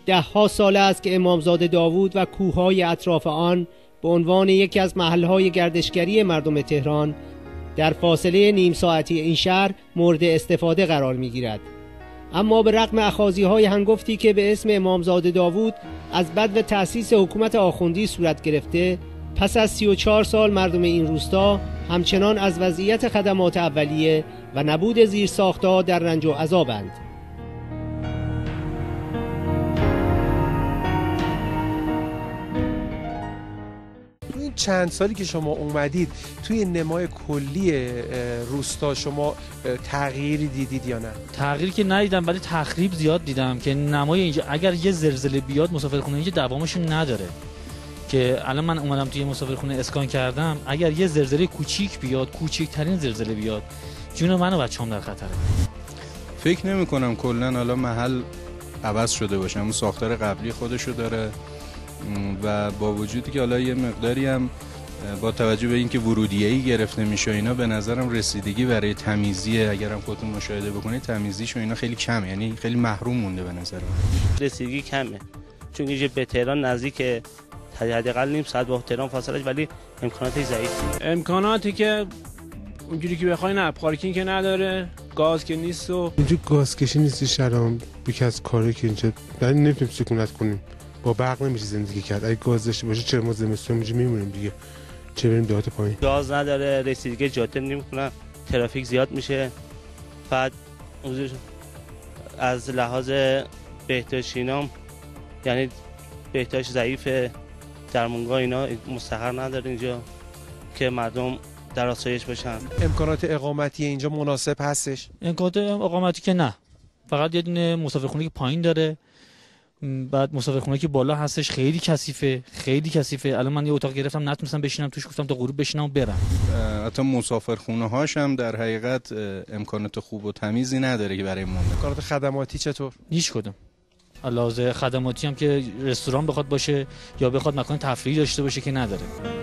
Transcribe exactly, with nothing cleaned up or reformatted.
ده ها سال است که امامزاده داوود و کوههای اطراف آن به عنوان یکی از محلهای گردشگری مردم تهران در فاصله نیم ساعتی این شهر مورد استفاده قرار می گیرد. اما به رغم اخاذی‌های هنگفتی که به اسم امامزاده داوود از بدو تأسیس حکومت آخوندی صورت گرفته، پس از سی و چهار سال مردم این روستا همچنان از وضعیت خدمات اولیه و نبود زیرساخت‌ها در رنج و عذابند. چند سالی که شما اومدید توی نمای کلی روستا شما تغییری دیدید یا نه؟ تغییری که ندیدم ولی تخریب زیاد دیدم که نمای اینجا اگر یه زلزله بیاد مسافرخونه اینجا دوامشون نداره. که الان من اومدم توی مسافرخونه اسکان کردم، اگر یه زلزله کوچیک بیاد، کوچیکترین زلزله بیاد، جون من و بچه‌ام در خطره. فکر نمی‌کنم کلاً حالا محل عوض شده باشه، اما ساختار قبلی خودشو داره و با وجودی که حالا یه مقداری هم با توجه به اینکه ورودیه‌ای گرفته میشه اینا، به نظرم رسیدگی برای تمیزی، اگرم خودتون مشاهده بکنید تمیزیش و اینا خیلی کمه، یعنی خیلی محروم مونده به نظر من. رسیدگی کمه چون اینجا به تهران نزدیک، حداقل نیم ساعت با تهران فاصله، ولی امکاناتی ضعیف. امکاناتی که اونجوری که بخواین، نه پارکینگ که نداره، گاز که نیست و اینجا گاز کشی نیست. شرام یکی از کاری که اینجا بعد نمیتونیم سکونت کنیم، با برق نمیشه زندگی کرد. اگه گاز داشته باشه چرا ما زمستون اینجا میمونیم دیگه، چه بریم دهات پایین. گاز نداره، رسیدگی جاده نمیکنن، ترافیک زیاد میشه. بعد از لحاظ بهداشت اینا، یعنی بهداشت ضعیفه، درمانگاه اینا مستقر نداره اینجا که مردم در آسایش باشن. امکانات اقامتی اینجا مناسب هستش؟ امکانات اقامتی که نه، فقط یه دونه مسافرخونه که پایین داره، بعد مسافرخونه که بالا هستش خیلی کثیفه، خیلی کثیفه. الان من یه اتاق گرفتم نتونستم بشینم توش، گفتم تا غروب بشینم و برم. حتی مسافرخونه هاش هم در حقیقت امکانات خوب و تمیزی نداره که برای مونده. امکانات خدماتی چطور؟ هیچ کدوم. علاوه خدماتی هم که رستوران بخواد باشه یا بخواد مکان تفریحی داشته باشه که نداره.